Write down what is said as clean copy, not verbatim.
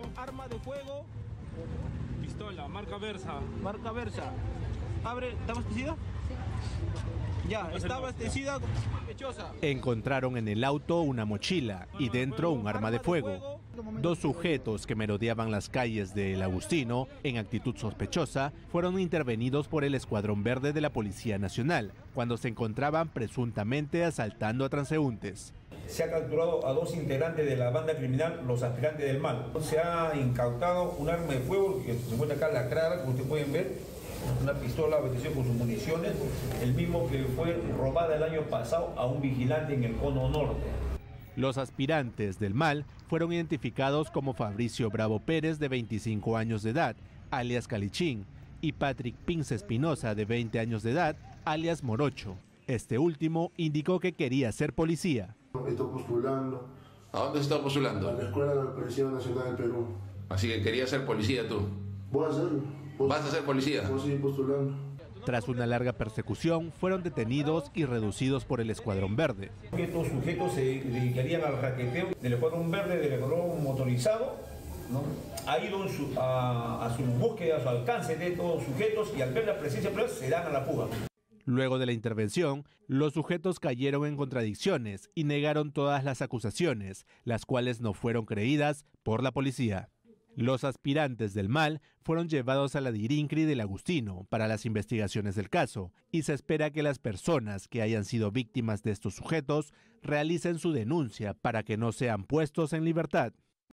arma de fuego. Pistola, marca Versa. Marca Versa. Abre, ¿está abastecida? Ya, está abastecida, sospechosa. Encontraron en el auto una mochila y dentro un arma de fuego. Dos sujetos que merodeaban las calles de El Agustino en actitud sospechosa fueron intervenidos por el Escuadrón Verde de la Policía Nacional cuando se encontraban presuntamente asaltando a transeúntes. Se ha capturado a 2 integrantes de la banda criminal Los Aspirantes del Mal. Se ha incautado un arma de fuego que se encuentra acá lacrada, como ustedes pueden ver. Una pistola abastecida con sus municiones, el mismo que fue robada el año pasado a un vigilante en el Cono Norte. Los aspirantes del mal fueron identificados como Fabricio Bravo Pérez, de 25 años de edad, alias Calichín, y Patrick Pince Espinosa, de 20 años de edad, alias Morocho. Este último indicó que quería ser policía. Estoy postulando. ¿A dónde se está postulando? A la Escuela de la Policía Nacional del Perú. Así que querías ser policía tú. Voy a hacerlo. ¿Vas a ser policía? Voy a seguir postulando. Tras una larga persecución, fueron detenidos y reducidos por el Escuadrón Verde. Estos sujetos se dedicarían al raqueteo del Escuadrón Verde, del Escuadrón motorizado, ¿no? Ha ido a su búsqueda, a su alcance de estos sujetos, y al ver la presencia policial se dan a la fuga. Luego de la intervención, los sujetos cayeron en contradicciones y negaron todas las acusaciones, las cuales no fueron creídas por la policía. Los aspirantes del mal fueron llevados a la DIRINCRI del Agustino para las investigaciones del caso, y se espera que las personas que hayan sido víctimas de estos sujetos realicen su denuncia para que no sean puestos en libertad.